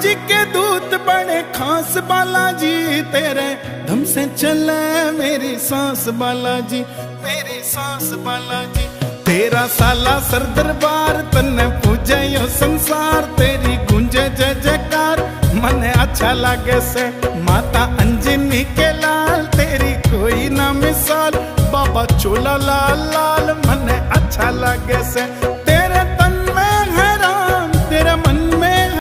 जी के दूत बड़े खास बालाजी, तेरे धम से चले मेरी सांस बालाजी, मेरी सांस बालाजी। तेरा साला सर दरबार तन्ने पूजे यो संसार, तेरी गूंजे जय जयकार मने अच्छा लागे से। माता अंजनी के लाल तेरी कोई ना मिसाल, बाबा चोला लाल लाल मने अच्छा लागे से।